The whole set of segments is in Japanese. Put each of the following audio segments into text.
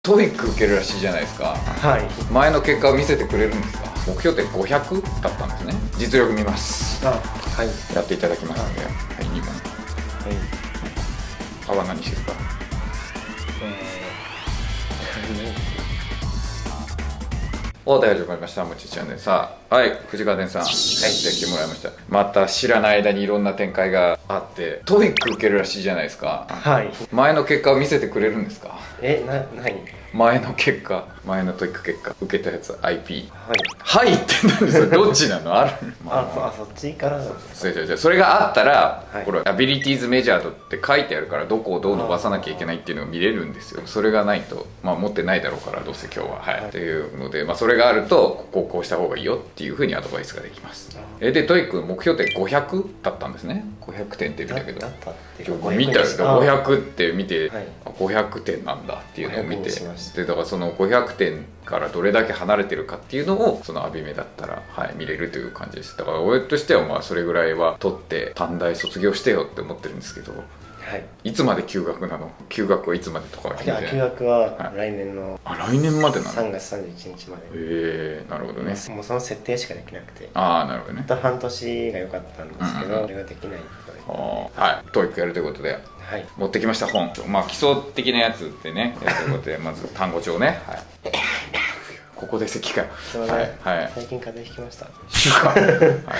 トイック受けるらしいじゃないですか。 はい。 前の結果を見せてくれるんですか。目標点500だったんですね。実力見ます。 はい。 やっていただきますので、はい、2問。はい。あは何ですか。お題始まりました。もちちゃんでさあ、はい、藤川伝さん、はい、来てもらいました。また知らない間にいろんな展開があって、トイック受けるらしいじゃないですか。 はい。 前の結果を見せてくれるんですか。 何？ 前の結果、前のトイック結果、受けたやつ IP。 はい。 はいって何ですか。どっちなのある。 そっちからなんですね。 それがあったら、 はい、 これアビリティーズメジャードって書いてあるから、どこをどう伸ばさなきゃいけないっていうのを見れるんですよ。それがないと、まあ持ってないだろうから、どうせ今日は、はい、っていうので、まあそれがあると、こうした方がいいよっていうふうにアドバイスができます。で、トイック目標点500だったんですね。500点って見たけど、見たよ。500って見て、はい、500点なんだっていうのを見て、でだからその500点からどれだけ離れてるかっていうのをそのアビメだったら、はい、見れるという感じです。だから俺としてはまあそれぐらいは取って短大卒業してよって思ってるんですけど、はい、いつまで休学なの。休学はいつまでとかは聞いてない。 休学は来年の、 はい、来年までなの。 3月31日まで。 なるほどね。 もうその設定しかできなくて。 なるほどね。 半年が良かったんですけど、それができないはい、トイックやるということで、はい、持ってきました本。まあ基礎的なやつってね、やるということで、まず単語帳ね。はい。ここで咳か。 はい。最近風邪ひきました。 はい。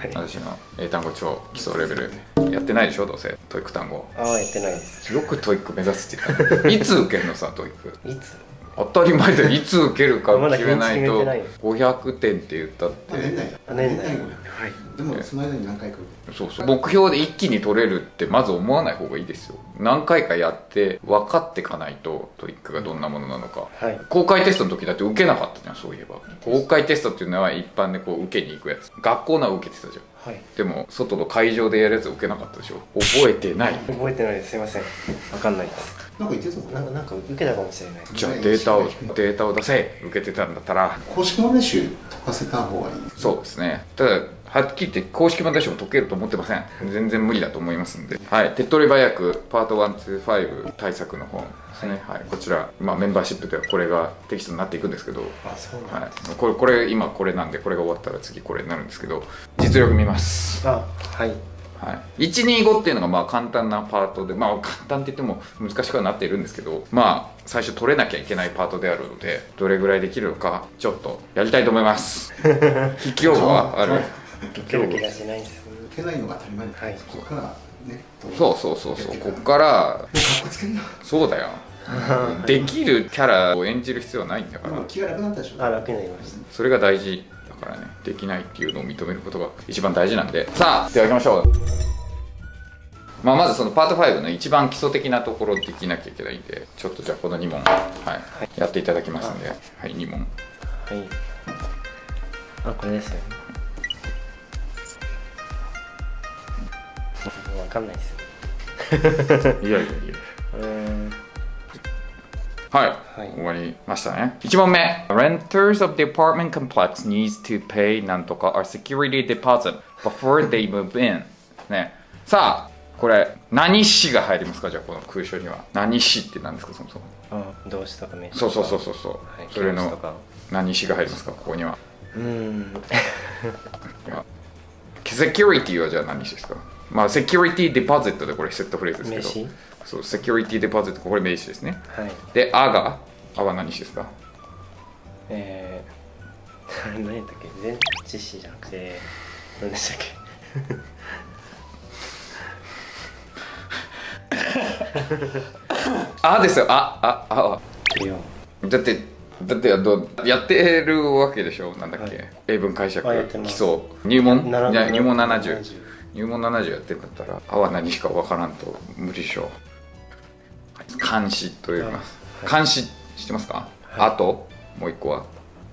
私の英単語帳基礎レベルやってないでしょ、どうせトイック単語。 やってないです。 よくトイック目指すって言ったの。いつ受けるのさ、トイック。 いつ？ 当たり前だよ。いつ受けるか決めないと。500点って言ったって。 年内。はい。 でもその間に何回か。 そう目標で一気に取れるってまず思わない方がいいですよ。何回かやって分かっていかないと、トイックがどんなものなのか。はい、公開テストの時だって受けなかったじゃん。そういえば公開テストっていうのは一般でこう受けに行くやつ。学校のは受けてたじゃん。はい、でも外の会場でやるやつ受けなかったでしょ。覚えてない。 覚えてないです。すいません、分かんないです。 なんか言ってた。 なんか受けたかもしれない。 じゃあデータを出せ。受けてたんだったら公式問題集解かせた方がいい。 そうですね。ただはっきり言って公式問題集も解けると思ってません。全然無理だと思いますんで、はい、手っ取り早くパート125対策の本ですね。はい、こちら、まあ、メンバーシップではこれがテキストになっていくんですけど、はい、これ今これなんで、これが終わったら次これになるんですけど、実力見ます。はい、125っていうのがまあ簡単なパートで、まあ簡単って言っても難しくはなっているんですけど、まあ最初取れなきゃいけないパートであるので、どれぐらいできるのかちょっとやりたいと思います。筆記用具はある？ 受ける気がしないです。 受けないのが当たり前です。はい、ここからね。 そうここからそうだよ。できるキャラを演じる必要はないんだから。 気が楽になったでしょ。 楽になりました。 それが大事だからね。できないっていうのを認めることが一番大事なんで、さあでは行きましょう。まずそのパート5の一番基礎的なところできなきゃいけないんで、ちょっとじゃあこの2問、やっていただきますんで、はい、2問。はい、 これですよね。わかんないです。 いやはい、終わりましたね。1問目。Renters of the apartment complex needs to pay なんとか our security deposit before they move in ね。さあこれ何市が入りますか。じゃあこの空所には何市って何ですか。そもそも動詞とか名詞。 そう、それの何市が入りますか、ここには。セキュリティはじゃあ何市ですか。まあセキュリティデポジットでこれセットフレーズですけど、そう、セキュリティデポジット、これ名詞ですね。はい、であは何詞ですか。 何やったっけ。前置詞じゃなくて何でしたっけ。 ですよ。だってやってるわけでしょ。なんだっけ、英文解釈基礎入門70やってんだったらは何しか分からんと無理でしょ。監視と言います。監視知ってますか。あともう一個は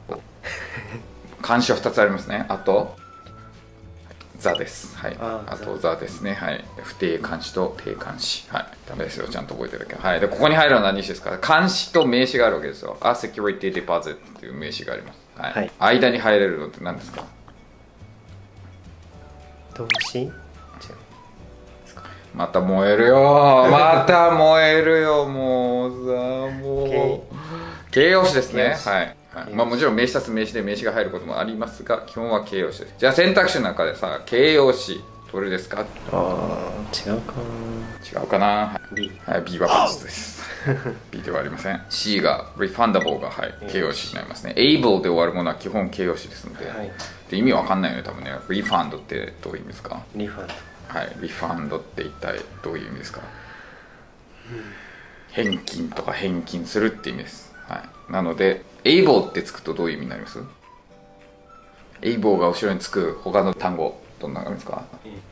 監視は2つありますね。あと座です。はい。あと座ですね。はい。不定冠詞と定冠詞。はい。ダメですよ。ちゃんと覚えてるだけ。はい。でここに入るのは何詞ですか。冠詞と名詞があるわけですよ。A security deposit っていう名詞があります。はい。間に入れるのって何ですか。 動詞？ また燃えるよ。もうさ、もう。 形容詞ですね。 形容詞はい。まあもちろん名詞足す名詞で名詞が入ることもありますが、基本は形容詞です。じゃあ選択肢の中でさ、形容詞どれですか？ ああ、違うか違うかな。 な。B。 はい、B はバツです。B ではありません。C が refundable が、はい、形容詞になりますね。able で終わるものは基本形容詞ですので、 はい。 で意味わかんないよね、多分ね。refund ってどういう意味ですか？ リファンド。 はい、refund って一体どういう意味ですか？返金とか返金するって意味です。はい。なので、able ってつくとどういう意味になります？ able が後ろにつく他の単語、どんなのありますか？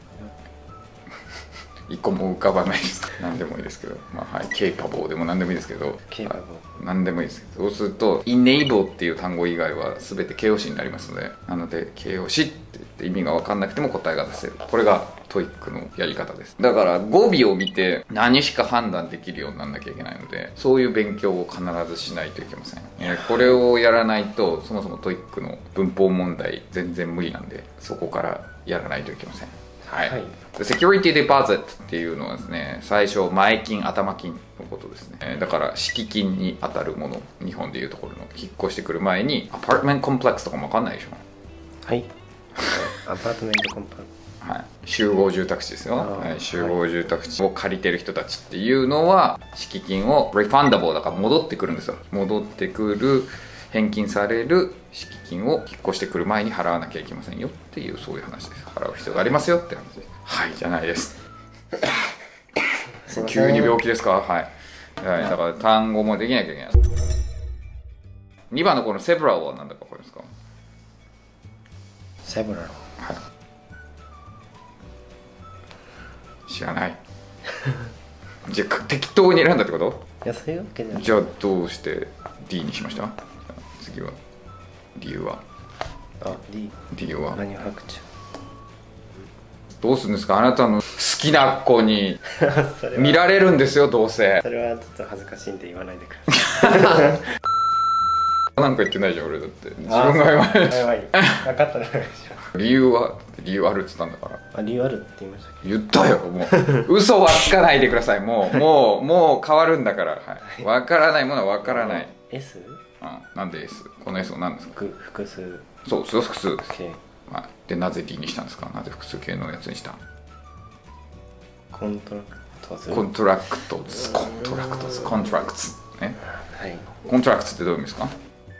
一個も浮かばないです。何でもいいですけど、まあはい、capable でも何でもいいですけど、何でもいいですけど、そうすると enable っていう単語以外は全て形容詞になりますので、なので形容詞って言って意味が分かんなくても答えが出せる。これがトイックのやり方です。だから語尾を見て何しか判断できるようにならなきゃいけないので、そういう勉強を必ずしないといけません。これをやらないとそもそもトイックの文法問題全然無理なんで、そこからやらないといけません。はい、はい、セキュリティデパーゼットっていうのはですね、最初前金頭金のことですね。だから敷金に当たるもの、日本でいうところの引っ越してくる前にアパートメントコンプレックスとかも分かんないでしょ。 はいアパートメントコンプレックス、 はい、集合住宅地ですよ、はい、集合住宅地を借りてる人たちっていうのは敷金をリファンダボーだから戻ってくるんですよ。戻ってくる、返金される敷金を引っ越してくる前に払わなきゃいけませんよっていう、そういう話です。払う必要がありますよって話です。はいじゃないです。急に病気ですか？はい、はい、だから単語もできなきゃいけない。2番のこのセブラルは何だか分かりますか？ セブラル、はい 、知らないじゃあ適当に選んだってこと？ いや、そういうわけじゃない。 じゃあどうして D にしました？次は理由は？ あ、D。 理由はマニュファクチャー。 どうするんですか？あなたの好きな子に見られるんですよ、どうせ。 それはちょっと恥ずかしいんで言わないでくださいなんか言ってないじゃん、俺だって。自分が言わない。 やばい、分かったら理由は？理由あるって言ったんだから。 あ、理由あるって言いましたっけ？ 言ったよ、もう嘘はつかないでください。もう変わるんだから。はい、分からないものは分からない。 S？ なんで S？ この S は何ですか？ 複数。 そう複数です。 Okay。 でなぜ D にしたんですか？なぜ複数形のやつにした？ コントラクトズね。 はい。 コントラクトってどういう意味ですか？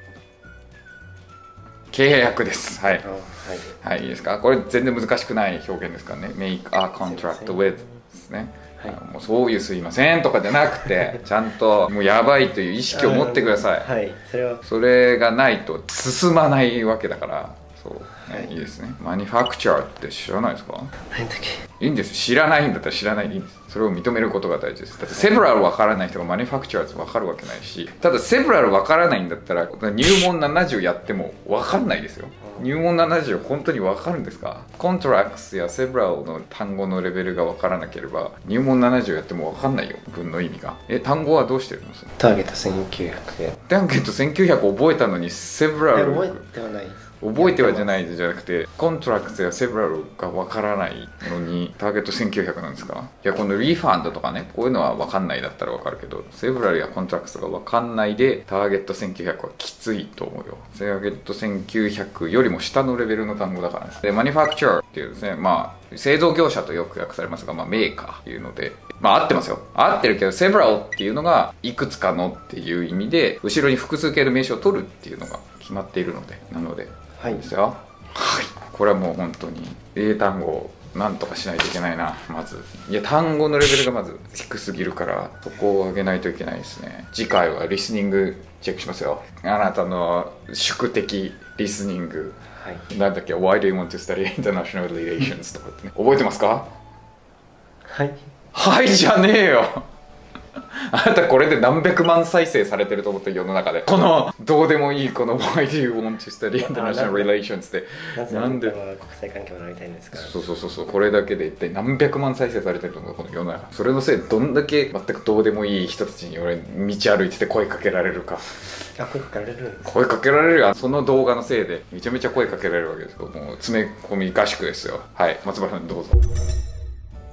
契約です。はい。はい、いいですか？これ全然難しくない表現ですからね。make a contract with ですね。はい、もうそういうすいませんとかじゃなくて、ちゃんともうやばいという意識を持ってください。 はい。 それがないと進まないわけだから。そう、ね、いいですね。マニファクチャーって知らないですか？ 何だっけ？ いいんです。知らないんだったら知らないでいいんです。それを認めることが大事です。だってセブラル分からない人がマニファクチャーズ分かるわけないし、ただセブラル分からないんだったら入門70やっても分かんないですよ。入門70本当に分かるんですか？コントラクスやセブラルの単語のレベルが分からなければ入門70やっても分かんないよ、文の意味が。単語はどうしてるの？ ターゲット1900で。 ターゲット1900覚えたのにセブラル覚えてはないです。 覚えてはじゃないじゃなくて、コントラクトやセブラルが分からないのにターゲット1900なんですか？いや、このリファンドとかね、こういうのは分かんないだったら分かるけど、セブラルやコントラクトが分かんないでターゲット1900はきついと思うよ。ターゲット1900よりも下のレベルの単語だからです。で、マニファクチャーっていうですね、まあ製造業者とよく訳されますが、まあ、メーカーっていうので、まあ合ってますよ。合ってるけど、セブラルっていうのがいくつかのっていう意味で、後ろに複数形の名詞を取るっていうのが決まっているので、なので、はいですよ。はい、これはもう本当に英単語をなんとかしないといけないな。まずいや、単語のレベルがまず低すぎるから、そこを上げないといけないですね。次回はリスニングチェックしますよ。あなたの宿敵リスニング、はい、なんだっけ、 Why do you want to study international relations とかってね、覚えてますか？ はいはいじゃねえよあなたこれで何百万再生されてると思ってる、世の中で。このどうでもいいこの Why do you want to study international relations ってなんで国際関係を学びたいんですか？ そうこれだけで一体何百万再生されてると思う、この世の中。それのせいでどんだけ全くどうでもいい人たちに俺道歩いてて声かけられるか。 声かけられるんですか？ 声かけられるよ。その動画のせいでめちゃめちゃ声かけられるわけですよ。もう詰め込み合宿ですよ。はい、松原さんどうぞ。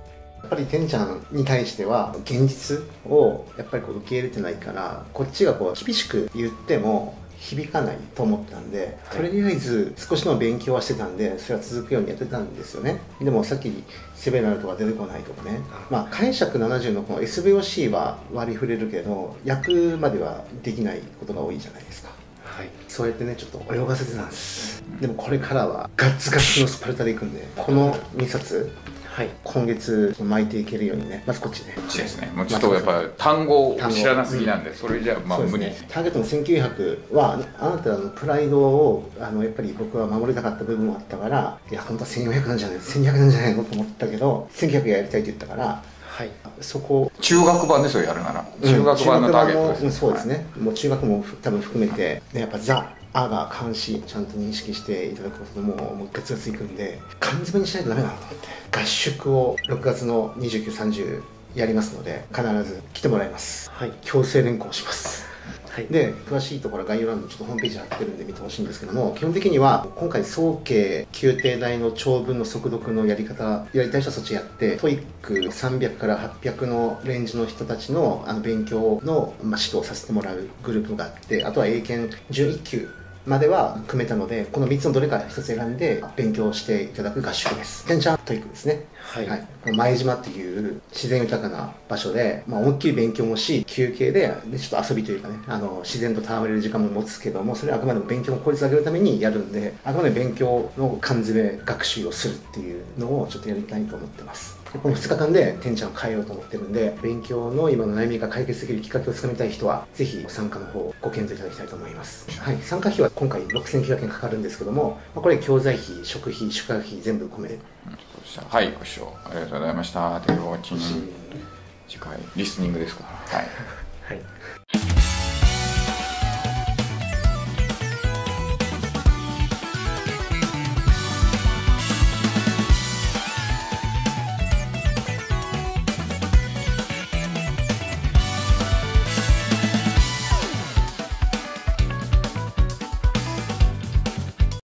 っぱりてんちゃんに対しては現実をやっぱりこう受け入れてないから、こっちがこう厳しく言っても響かないと思ったんで、とりあえず少しの勉強はしてたんで、それは続くようにやってたんですよね。でもさっきセベナルとか出てこないとかね、まあ解釈70のこの SVOC は割り振れるけど役まではできないことが多いじゃないですか。 はい、 そうやってねちょっと泳がせてたんです。でもこれからはガッツガツのスパルタでいくんで、この2冊はい、 今月巻いていけるようにね、まずこっちね。 こっちですね。もうちょっとやっぱ単語を知らなすぎなんで、それじゃまあ無理。 ターゲットの1900はあなたのプライドをやっぱり僕は守りたかった部分もあったから、いや本当は1400なんじゃない1200なんじゃないのと思ったけど、1900やりたいって言ったから、 はい、 そこ中学版ですよ、やるなら中学版のターゲットです、 ね、そうですね、もう中学も多分含めて、でやっぱザ・アが監視ちゃんと認識していただくこともうガツガツいくんで、缶詰にしないとダメだなと思って、合宿を6月の29、30やりますので必ず来てもらいます。 はい、 強制連行します。 はい、 で詳しいところは概要欄のちょっとホームページ貼ってるんで見てほしいんですけども、基本的には今回早慶宮廷大の長文の速読のやり方やりたい人はそっちやって、トイック300から800のレンジの人たちの勉強の、指導させてもらうグループがあって、あとは英検準1級までは組めたので、この3つのどれか1つ選んで勉強していただく合宿です。てんちゃんトイックですね。 はい、 はい、この前島っていう自然豊かな場所で、思いっきり勉強もし、休憩でちょっと遊びというかね、自然と戯れる時間も持つけども、それはあくまでも勉強の効率を上げるためにやるんで、あくまで勉強の缶詰学習をするっていうのをちょっとやりたいと思ってます。でこの2日間でてんちゃんを変えようと思ってるんで、勉強の今の悩みが解決できるきっかけをつかみたい人はぜひ参加の方ご検討いただきたいと思います。はい、参加費は今回6900円かかるんですけども、これ教材費、食費、宿泊費全部込めで、 はい、ご視聴ありがとうございました。では次回リスニングですか。はい、 はい